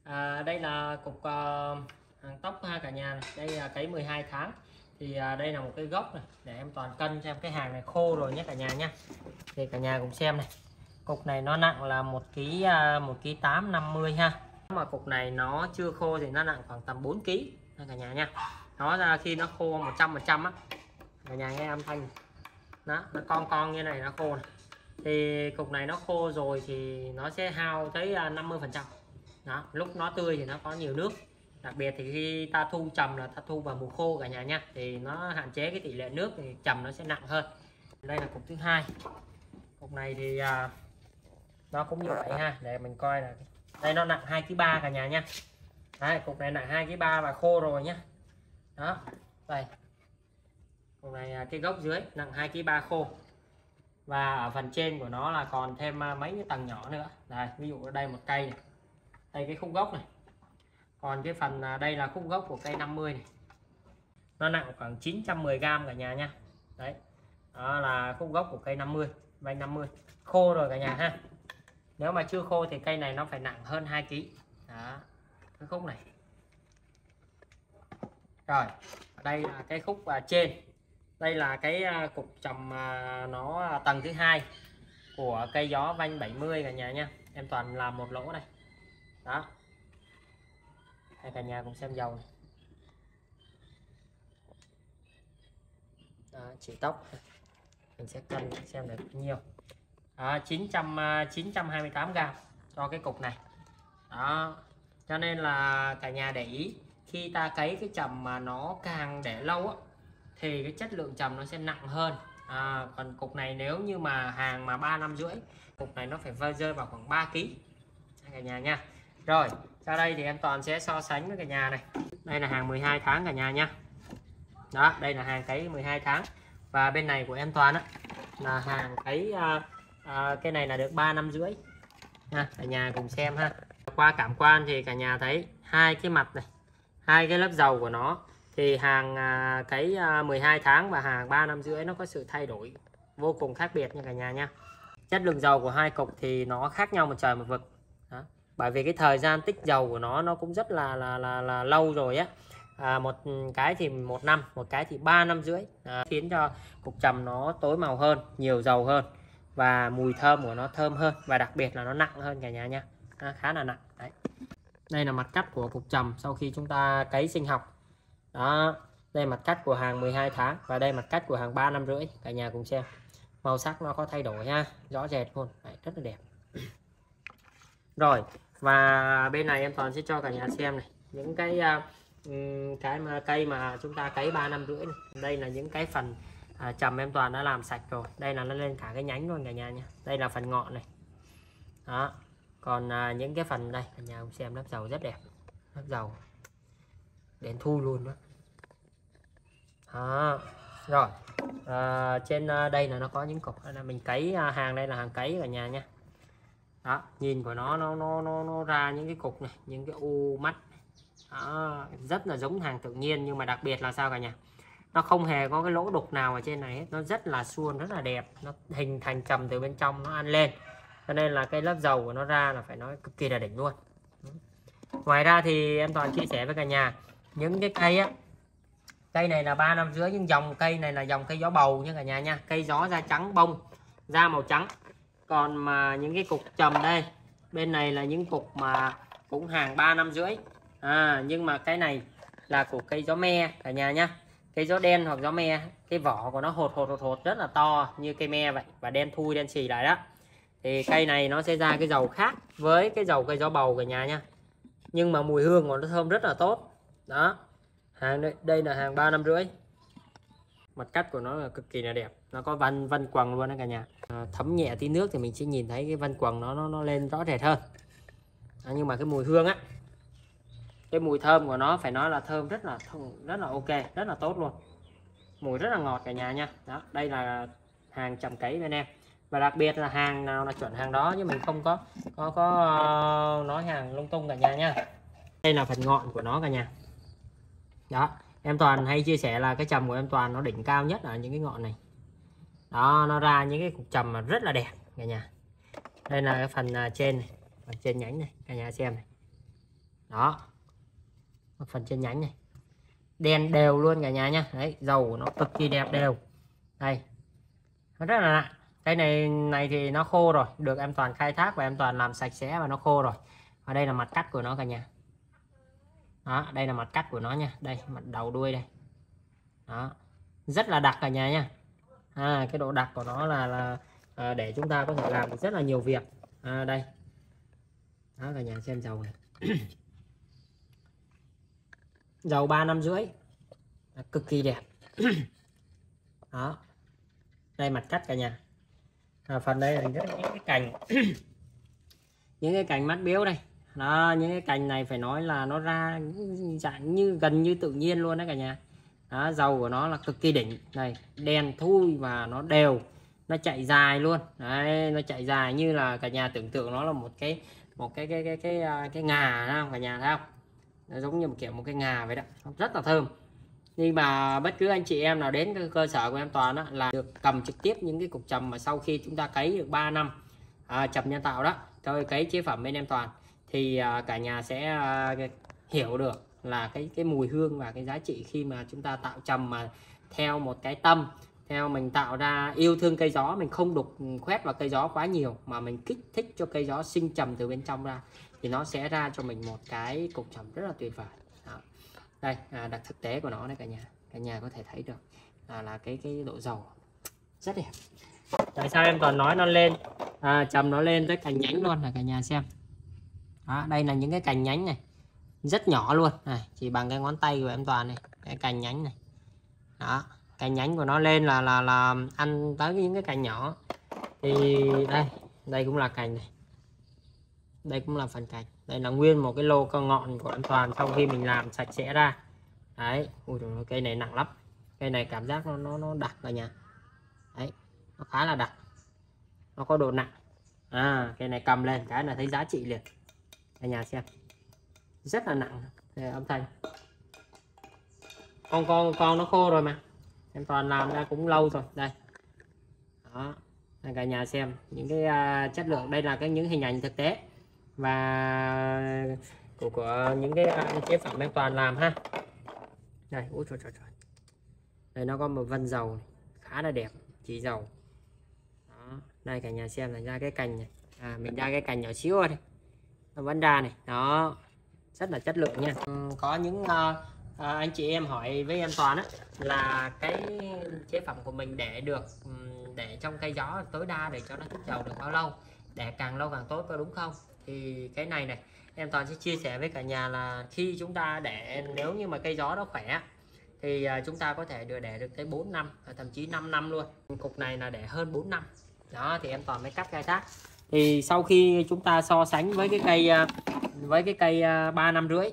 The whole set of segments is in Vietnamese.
Đây là cục hàng tóc ha cả nhà này. Đây là cái 12 tháng thì đây là một cái gốc này để em toàn cân xem cái hàng này khô rồi nhé cả nhà nhé. Thì cả nhà cùng xem này, cục này nó nặng là 1,850 ha. Mà cục này nó chưa khô thì nó nặng khoảng tầm 4 kg cả nhà nha. Nó ra khi nó khô 100% á, cả nhà nghe âm thanh đó, nó con như này nó khô này. Thì cục này nó khô rồi thì nó sẽ hao tới 50%. Đó, lúc nó tươi thì nó có nhiều nước, đặc biệt thì khi ta thu trầm là ta thu vào mùa khô cả nhà nha, thì nó hạn chế cái tỷ lệ nước thì trầm nó sẽ nặng hơn. Đây là cục thứ hai. Cục này thì nó cũng như vậy ha, để mình coi là đây nó nặng 2,3 kg cả nhà nha. Đấy, cục này nặng 2,3 kg và khô rồi nhá. Đó, đây cục này cái gốc dưới nặng 2,3 kg khô, và ở phần trên của nó là còn thêm mấy cái tầng nhỏ nữa. Đây, ví dụ ở đây một cây này, đây cái khúc gốc này, còn cái phần đây là khúc gốc của cây 50 này, nó nặng khoảng 910 g cả nhà nha. Đấy, đó là khúc gốc của cây 50, vành 50 khô rồi cả nhà ha. Nếu mà chưa khô thì cây này nó phải nặng hơn 2 kg. Đó, cái khúc này. Rồi, đây là cái khúc trên, đây là cái cục trầm nó tầng thứ hai của cây gió vanh 70 cả nhà nha. Em toàn làm một lỗ này. Đó, đây cả nhà cùng xem dầu này. Đó, chỉ tóc mình sẽ cân xem được bao nhiêu. 928 g cho cái cục này. Đó, cho nên là cả nhà để ý, khi ta cấy cái trầm mà nó càng để lâu á, thì cái chất lượng trầm nó sẽ nặng hơn. Còn cục này nếu như mà hàng mà 3 năm rưỡi, cục này nó phải rơi vào khoảng 3 kg cả nhà nha. Rồi, sau đây thì em toàn sẽ so sánh với cả nhà này. Đây là hàng 12 tháng cả nhà nha. Đó, đây là hàng cấy 12 tháng. Và bên này của em toàn á là hàng cấy cái này là được 3 năm rưỡi nha. Cả nhà cùng xem ha. Qua cảm quan thì cả nhà thấy hai cái mặt này, hai cái lớp dầu của nó, thì hàng cấy 12 tháng và hàng 3 năm rưỡi nó có sự thay đổi vô cùng khác biệt nha cả nhà nha. Chất lượng dầu của hai cục thì nó khác nhau một trời một vực. Đó, bởi vì cái thời gian tích dầu của nó cũng rất là lâu rồi á. Một cái thì 1 năm, một cái thì 3 năm rưỡi, khiến cho cục trầm nó tối màu hơn, nhiều dầu hơn, và mùi thơm của nó thơm hơn, và đặc biệt là nó nặng hơn cả nhà nha. Khá là nặng. Đấy, đây là mặt cắt của cục trầm sau khi chúng ta cấy sinh học. Đó, đây mặt cắt của hàng 12 tháng và đây mặt cắt của hàng 3 năm rưỡi. Cả nhà cùng xem màu sắc nó có thay đổi ha, rõ rệt luôn. Đấy, rất là đẹp. Rồi, và bên này em toàn sẽ cho cả nhà xem này, những cái cây mà chúng ta cấy 3 năm rưỡi này. Đây là những cái phần trầm em toàn đã làm sạch rồi. Đây là nó lên cả cái nhánh luôn cả nhà nha. Đây là phần ngọn này. Đó, còn những cái phần đây cả nhà cùng xem, lớp dầu rất đẹp, lớp dầu đến thu luôn đó. Đó, rồi trên đây là nó có những cục là mình cấy hàng, đây là hàng cấy cả nhà nha. Đó, nhìn của nó ra những cái cục này, những cái u mắt. Đó, rất là giống hàng tự nhiên, nhưng mà đặc biệt là sao cả nhà, nó không hề có cái lỗ đục nào ở trên này hết. Nó rất là suôn, rất là đẹp, nó hình thành trầm từ bên trong nó ăn lên, cho nên là cái lớp dầu của nó ra là phải nói cực kỳ là đỉnh luôn. Ngoài ra thì em toàn chia sẻ với cả nhà những cái cây á, cây này là 3 năm rưỡi, nhưng dòng cây này là dòng cây gió bầu nha cả nhà nha. Cây gió da trắng bông, da màu trắng. Còn mà những cái cục trầm đây, bên này là những cục mà cũng hàng 3 năm rưỡi. Nhưng mà cái này là của cây gió me cả nhà nha. Cây gió đen hoặc gió me, cái vỏ của nó hột rất là to như cây me vậy, và đen thui đen xì lại đó. Thì cây này nó sẽ ra cái dầu khác với cái dầu cây gió bầu cả nhà nha, nhưng mà mùi hương của nó thơm rất là tốt. Đó, hàng đây là hàng 3 năm rưỡi. Mặt cắt của nó là cực kỳ là đẹp, nó có vân quầng luôn đó cả nhà. Thấm nhẹ tí nước thì mình sẽ nhìn thấy cái vân quầng nó lên rõ rệt hơn. Nhưng mà cái mùi hương á, cái mùi thơm của nó phải nói là thơm rất là ok, rất là tốt luôn, mùi rất là ngọt cả nhà nha. Đó, đây là hàng trầm cấy bên em, và đặc biệt là hàng nào là chuẩn hàng đó, chứ mình không có nói hàng lung tung cả nhà nha. Đây là phần ngọn của nó cả nhà. Đó, em toàn hay chia sẻ là cái trầm của em toàn nó đỉnh cao nhất ở những cái ngọn này. Đó, nó ra những cái cục trầm mà rất là đẹp cả nhà. Đây là cái phần trên này, phần trên nhánh này, cả nhà xem này. Đó, phần trên nhánh này đen đều luôn cả nhà nhá. Đấy, dầu của nó cực kỳ đẹp đều. Đây, nó rất là nặng. Cái này thì nó khô rồi, được em Toàn khai thác và em Toàn làm sạch sẽ và nó khô rồi. Và đây là mặt cắt của nó cả nhà. Đó, đây là mặt cắt của nó nha. Đây, mặt đầu đuôi đây. Đó, rất là đặc cả nhà nha. Cái độ đặc của nó là để chúng ta có thể làm rất là nhiều việc. Đây. Đó, cả nhà xem dầu này. Dầu 3 năm rưỡi, cực kỳ đẹp. Đó, đây mặt cắt cả nhà. Phần đây là những cái cành những cái cành mắt biếu đây. Đó, những cái cành này phải nói là nó ra dạng như gần như tự nhiên luôn đấy cả nhà. Đó, dầu của nó là cực kỳ đỉnh này, đen thui và nó đều, nó chạy dài luôn đấy, nó chạy dài như là cả nhà tưởng tượng nó là một cái ngà không cả nhà thấy không, nó giống như một kiểu một cái ngà vậy đó, rất là thơm. Nhưng mà bất cứ anh chị em nào đến cái cơ sở của em Toàn đó, là được cầm trực tiếp những cái cục trầm mà sau khi chúng ta cấy được 3 năm trầm nhân tạo đó, tôi cấy chế phẩm bên em Toàn thì cả nhà sẽ hiểu được là cái mùi hương và cái giá trị khi mà chúng ta tạo trầm mà theo một cái tâm, theo mình tạo ra yêu thương cây gió, mình không đục khoét vào cây gió quá nhiều mà mình kích thích cho cây gió sinh trầm từ bên trong ra, thì nó sẽ ra cho mình một cái cục trầm rất là tuyệt vời. Đó. Đây đặc thực tế của nó đây cả nhà có thể thấy được là cái độ dầu rất đẹp. Tại sao em Toàn nói nó lên trầm nó lên tới cành nhánh luôn là cả nhà xem. Đó, đây là những cái cành nhánh này rất nhỏ luôn này, chỉ bằng cái ngón tay của em Toàn này, cái cành nhánh này. Đó, cành nhánh của nó lên là ăn tới những cái cành nhỏ. Thì đây cũng là cành này, đây cũng là phần cành, đây là nguyên một cái lô cơ ngọn của em Toàn sau khi mình làm sạch sẽ ra. Đấy, ui dồi, cây này nặng lắm, cây này cảm giác nó đặc cả nhà. Đấy, nó khá là đặc, nó có độ nặng. Cây này cầm lên cái là thấy giá trị liền cả nhà xem, rất là nặng. Đây, âm thanh con nó khô rồi mà em Toàn làm ra cũng lâu rồi. Đây đó, cả nhà xem những cái chất lượng, đây là những hình ảnh thực tế và của những cái chế phẩm em Toàn làm ha. Đây, ui trời trời trời, đây nó có một vân dầu này, khá là đẹp, chỉ dầu. Đó, đây cả nhà xem là ra cái cành này, mình ra cái cành nhỏ xíu thôi, nó vẫn ra này, đó rất là chất lượng nha. Có những anh chị em hỏi với em Toàn á, là cái chế phẩm của mình để được để trong cây gió tối đa để cho nó tích dầu được bao lâu, để càng lâu càng tốt, có đúng không? Thì cái này em Toàn sẽ chia sẻ với cả nhà là khi chúng ta để, nếu như mà cây gió nó khỏe thì chúng ta có thể để được tới 4 năm, thậm chí 5 năm luôn. Cục này là để hơn 4 năm. Đó thì em Toàn mới cắt khai thác. Thì sau khi chúng ta so sánh với cái cây 3 năm rưỡi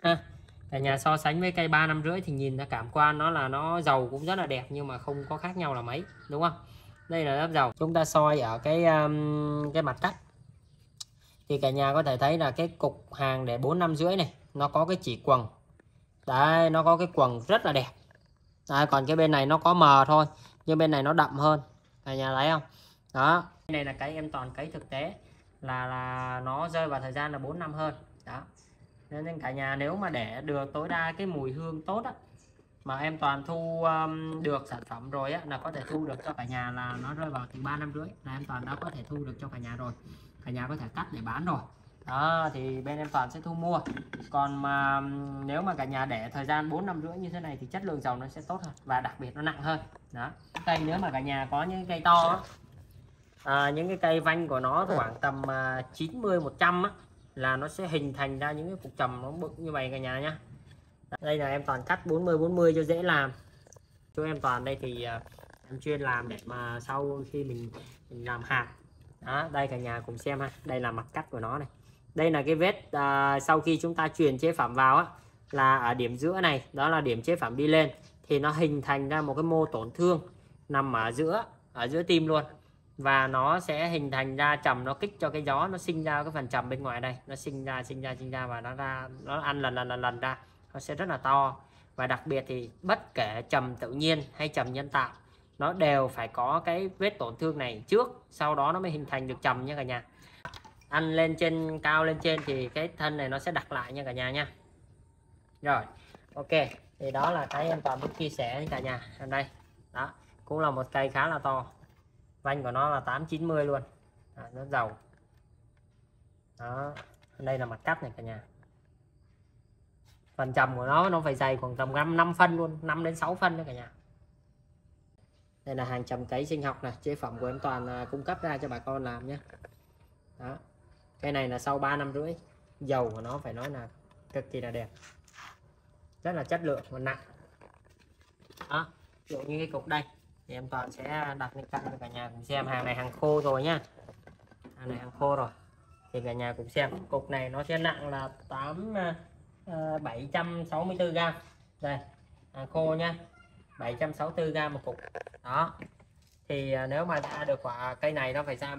cả nhà, so sánh với cây 3 năm rưỡi thì nhìn ra cảm quan nó là nó dầu cũng rất là đẹp, nhưng mà không có khác nhau là mấy, đúng không? Đây là lớp dầu. Chúng ta soi ở cái mặt cắt thì cả nhà có thể thấy là cái cục hàng để 4 năm rưỡi này nó có cái chỉ quầng. Đấy, nó có cái quầng rất là đẹp. Đấy, còn cái bên này nó có mờ thôi, nhưng bên này nó đậm hơn. Cả nhà thấy không? Đó, cái này là cái em Toàn cấy thực tế là nó rơi vào thời gian là 4 năm hơn. Đó. Nên cả nhà nếu mà để được tối đa cái mùi hương tốt á, mà em Toàn thu được sản phẩm rồi á, là có thể thu được cho cả nhà là nó rơi vào từ 3 năm rưỡi là em Toàn đã có thể thu được cho cả nhà rồi. Cả nhà có thể cắt để bán rồi. Đó thì bên em Toàn sẽ thu mua. Còn mà nếu mà cả nhà để thời gian 4 năm rưỡi như thế này thì chất lượng dầu nó sẽ tốt hơn và đặc biệt nó nặng hơn. Đó. Cây nếu mà cả nhà có những cây to á, những cái cây vanh của nó khoảng tầm 90 100 á, là nó sẽ hình thành ra những cái cục trầm nó bự như vậy cả nhà nhá. Đây là em Toàn cắt 40 cho dễ làm. Chỗ em Toàn đây thì em chuyên làm để mà sau khi mình làm hạt. Đó, đây cả nhà cùng xem ha. Đây là mặt cắt của nó này. Đây là cái vết sau khi chúng ta truyền chế phẩm vào á, là ở điểm giữa này, đó là điểm chế phẩm đi lên thì nó hình thành ra một cái mô tổn thương nằm ở giữa tim luôn. Và nó sẽ hình thành ra trầm, nó kích cho cái gió nó sinh ra cái phần trầm bên ngoài đây, nó sinh ra và nó ăn lần ra, nó sẽ rất là to. Và đặc biệt thì bất kể trầm tự nhiên hay trầm nhân tạo, nó đều phải có cái vết tổn thương này trước, sau đó nó mới hình thành được trầm nha cả nhà. ăn lên trên cao lên trên thì cái thân này nó sẽ đặt lại nha cả nhà nha. Rồi ok, thì đó là cái em Toàn muốn chia sẻ với cả nhà. Ở đây đó cũng là một cây khá là to, vanh của nó là 890 luôn, nó giàu đó. Đây là mặt cắt này cả nhà, phần trầm của nó phải dày khoảng tầm 5 phân luôn, 5 đến 6 phân đó cả nhà. Đây là hàng trầm cấy sinh học này, chế phẩm của em Toàn cung cấp ra cho bà con làm nhé. Đó, cái này là sau 3 năm rưỡi, dầu của nó phải nói là cực kỳ là đẹp, rất là chất lượng và nặng. Đó, ví dụ như cái cục đây thì em Toàn sẽ đặt lên cạnh cho cả nhà cùng xem. Hàng này hàng khô rồi nhá, hàng này hàng khô rồi thì cả nhà cùng xem. Cục này nó sẽ nặng là 764 gram. Đây hàng khô nhá, 764 gram một cục. Đó thì nếu mà ra được quả cây này nó phải ra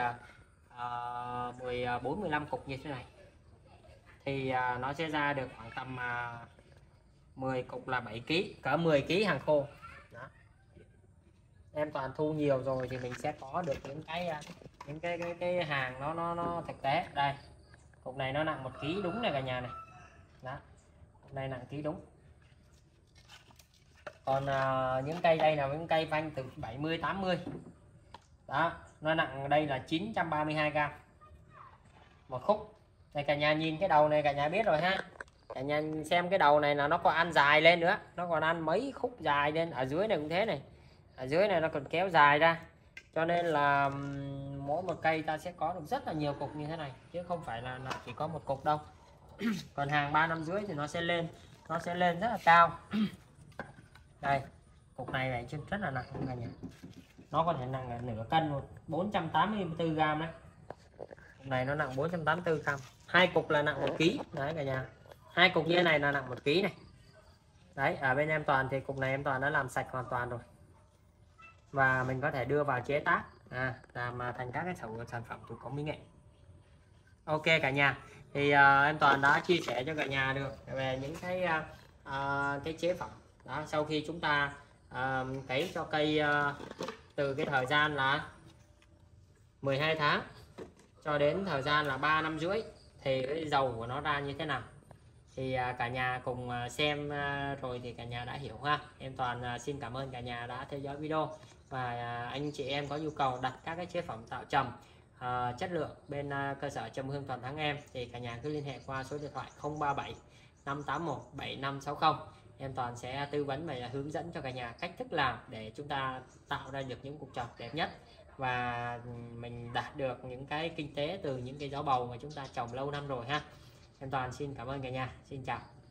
14 15 cục như thế này thì nó sẽ ra được khoảng tầm 10 cục là 7 kg, cỡ 10 kg hàng khô. Đó, em Toàn thu nhiều rồi thì mình sẽ có được những cái hàng nó thực tế. Đây cục này nó nặng 1 kg đúng này cả nhà này. Đó, cục này nặng ký đúng. Còn những cây đây là những cây vanh từ 70 80. Đó, nó nặng đây là 932 gram một khúc. Đây cả nhà nhìn cái đầu này cả nhà biết rồi ha. Cả nhà xem cái đầu này là nó còn ăn dài lên nữa, nó còn ăn mấy khúc dài lên. Ở dưới này cũng thế này, ở dưới này nó còn kéo dài ra, cho nên là mỗi một cây ta sẽ có được rất là nhiều cục như thế này, chứ không phải là chỉ có một cục đâu. Còn hàng 3 năm rưỡi thì nó sẽ lên rất là cao. Đây cục này rất là nặng cả nhà, nó có thể nặng là nửa cân luôn, 484 gram đấy. Cục này nó nặng 484 gram, hai cục là nặng 1 kg đấy cả nhà. Hai cục như thế này là nặng 1 kg này. Đấy, ở bên em Toàn thì cục này em Toàn đã làm sạch hoàn toàn rồi, và mình có thể đưa vào chế tác làm thành các cái sản phẩm thủ công mỹ nghệ. Ok cả nhà, thì em Toàn đã chia sẻ cho cả nhà được về những cái chế phẩm đó. Sau khi chúng ta cấy cho cây từ cái thời gian là 12 tháng cho đến thời gian là 3 năm rưỡi thì cái dầu của nó ra như thế nào thì cả nhà cùng xem rồi thì cả nhà đã hiểu ha. Em Toàn xin cảm ơn cả nhà đã theo dõi video, và anh chị em có nhu cầu đặt các cái chế phẩm tạo trầm chất lượng bên cơ sở Trầm Hương Toàn Thắng em thì cả nhà cứ liên hệ qua số điện thoại 037 581 7560. Em Toàn sẽ tư vấn và hướng dẫn cho cả nhà cách thức làm để chúng ta tạo ra được những cục trầm đẹp nhất, và mình đạt được những cái kinh tế từ những cái gió bầu mà chúng ta trồng lâu năm rồi ha. Em Toàn xin cảm ơn cả nhà, xin chào.